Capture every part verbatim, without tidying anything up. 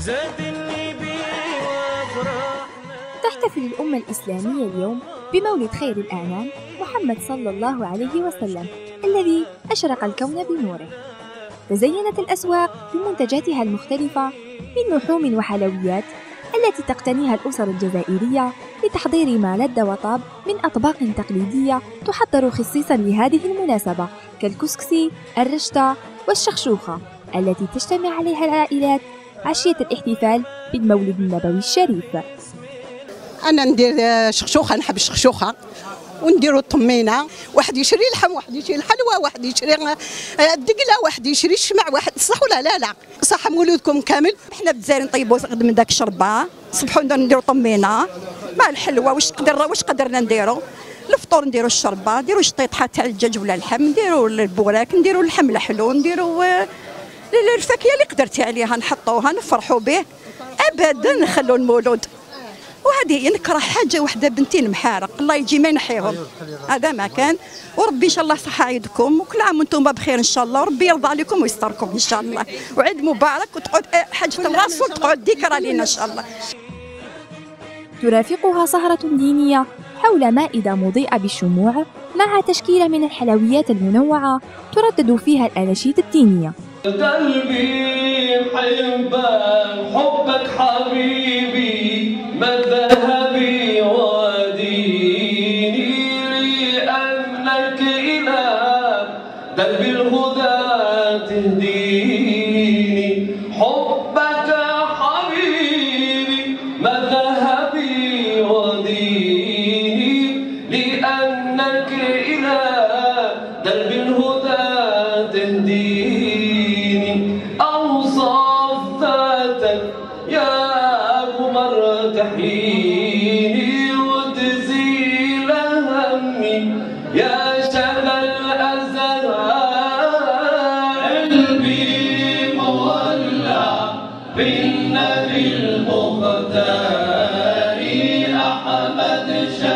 تحتفل الأمة الإسلامية اليوم بمولد خير الأنام محمد صلى الله عليه وسلم الذي أشرق الكون بنوره. تزينت الأسواق بمنتجاتها المختلفة من لحوم وحلويات التي تقتنيها الأسر الجزائرية لتحضير ما لذ وطاب من أطباق تقليدية تحضر خصيصا لهذه المناسبة كالكسكسي، الرشتة والشخشوخة التي تجتمع عليها العائلات عشية الاحتفال بالمولد النبوي الشريف. أنا ندير شخشوخة، نحب الشخشوخة ونديروا الطمينة، واحد يشري اللحم، واحد يشري الحلوى، واحد يشري الدقلة، واحد يشري الشمع، واحد صح ولا لا لا؟ صح مولودكم كامل. احنا بالجزائر نطيبوا من داك الشربة، صبحوا نديروا طمينة مع الحلوى. واش قدر واش قدرنا نديروا؟ الفطور نديروا الشربة، نديروا الشطيطحة تاع الدجاج ولا اللحم، نديروا البوراك، نديروا اللحم الحلو، نديروا الفاكهة اللي قدرتي عليها نحطوها نفرحوا به أبدا. نخلوا المولود. وهذه نكره حاجه وحده بنتي المحارق، الله يجي ما ينحيهم، هذا ما كان. وربي ان شاء الله صحه عيدكم وكل عام وانتم بخير ان شاء الله، وربي يرضى عليكم ويستركم ان شاء الله، وعيد مبارك وتقعد حاجه الرسول تقعد ذكرى لنا ان شاء الله. ترافقها سهره دينيه حول مائده مضيئه بالشموع مع تشكيله من الحلويات المنوعه تردد فيها الاناشيد الدينيه. قلبي حبك حبك حبيبي مذهبي وديني، لأنك إلى درب الهدى تهديني. حبك حبيبي مذهبي وديني، لأنك إلى درب الهدى تهديني. تحييني وتزيل همي يا شغل الأزهار. قلبي مولع بالنبي المختار، أحمد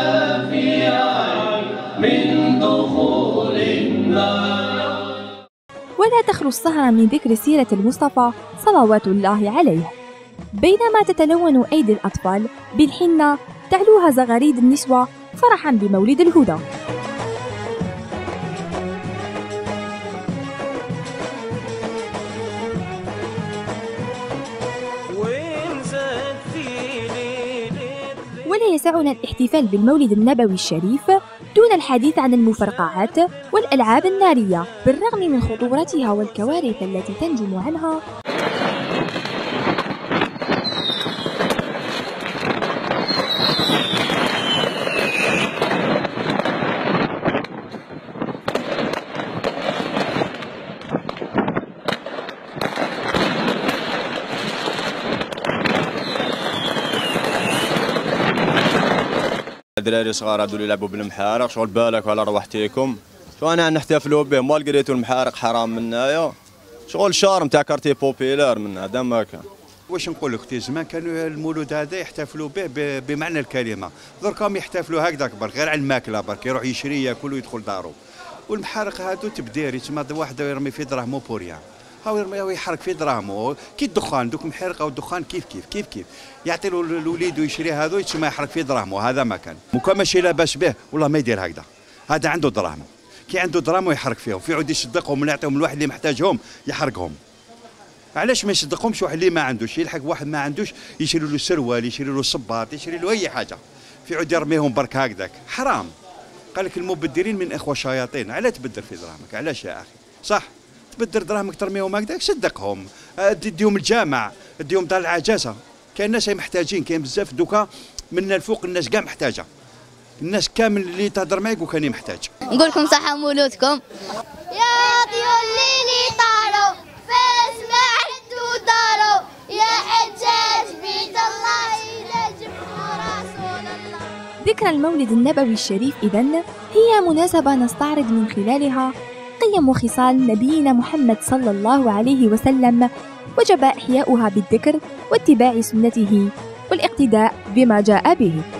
شفيعي من دخول النار. ولا تخلو السهرة من ذكر سيرة المصطفى صلوات الله عليه. بينما تتلون أيدي الأطفال بالحنة تعلوها زغاريد النسوة فرحاً بمولد الهدى. ولا يسعنا الاحتفال بالمولد النبوي الشريف دون الحديث عن المفرقعات والألعاب النارية بالرغم من خطورتها والكوارث التي تنجم عنها. الدراري صغار هادو اللي يلعبوا بالمحارق، شغل بالك على روحتيكم. شو انا نحتفلوا به مال قريتو المحارق حرام منايا، شغل شارم تاع كارتي بوبيلار من هذا ما كان. واش نقول لك، في زمان كانوا المولود هذا يحتفلوا به بمعنى الكلمه، دركم يحتفلوا هكذاك برك غير على الماكله برك، يروح يشري ياكل ويدخل دارو. والمحارق هادو تبديري تما واحد يرمي في دراهمو بوريان، هاو يرمي ويحرك في دراهمو كي الدخان، دوك المحرقه والدخان كيف كيف كيف كيف يعطي الوليد ويشري هذا تما يحرك في دراهمو. هذا ما كان مكا ماشي لاباس به والله ما يدير هكذا. هذا عنده دراهم، كي عنده دراهم يحرك فيهم، في عود يصدقهم ولا يعطيهم لواحد اللي محتاجهم يحرقهم. علاش ما يصدقهمش واحد اللي ما عندوش؟ يلحق واحد ما عندوش يشري له سروال، يشري له صباط، يشري له اي حاجه، في عود يرميهم برك هكذاك. حرام. قال لك المبدرين من اخوه الشياطين. علاش تبدر في دراهمك؟ علاش يا اخي؟ صح تبدر دراهمك ترميهم هكذاك، صدقهم، تديهم الجامع، تديهم دار العجزه. كاين ناس محتاجين، كاين بزاف دوكا من الفوق، الناس كاع محتاجه، الناس كامل اللي تهضر معاك وكاني محتاج. نقول لكم صحه مولودكم. يا طيور اللي طاروا فاسمع عدوا داروا، يا حجاج بيت الله يجبوا رسول الله. ذكرى المولد النبوي الشريف إذن هي مناسبة نستعرض من خلالها قيم وخصال نبينا محمد صلى الله عليه وسلم، وجب إحياؤها بالذكر واتباع سنته والاقتداء بما جاء به.